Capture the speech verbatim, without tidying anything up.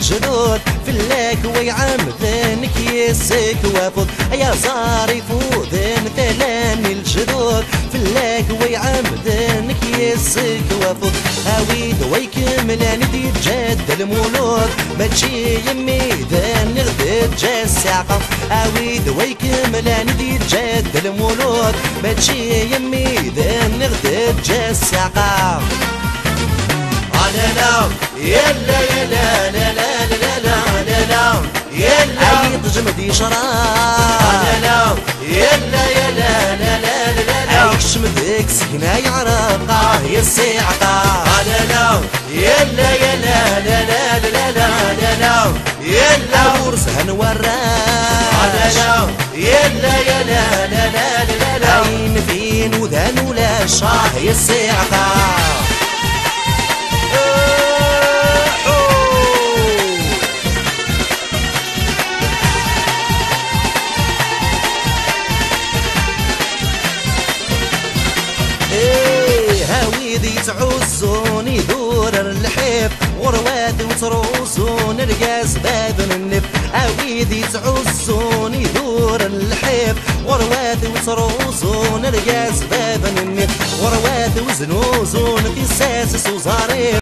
الجدود فلاك ويعمدنك يسك وافض يا زاري فوذن ثلاني الجدود فلاك ويعمدنك يسك وافض هاويد ويكمل ندي جد المولود ما تجي يمي ذن نغدد جا الساقة هاويد ويكمل ندي جد المولود ما تجي يمي ذن نغدد جا الساقة لا يلا يلا لا لا لا لا لا لا يلا عيد جمدي شراب لا لا يلا يلا لا لا لا لا عيش مدك سكنة يعرف قاه يسيعقا لا لا يلا يلا لا لا لا لا لا لا يلا ورسها نوراش لا لا يلا يلا لا لا لا لا عين فين وذان ولا شاه يسيعقا تعوزون يدور الحيف غروات وتروسون رقاس باب النف عويدي تعوزون يدور الحيف غروات وتروسون رقاس باب النف غروات وزنوزون في ساسس وزاريف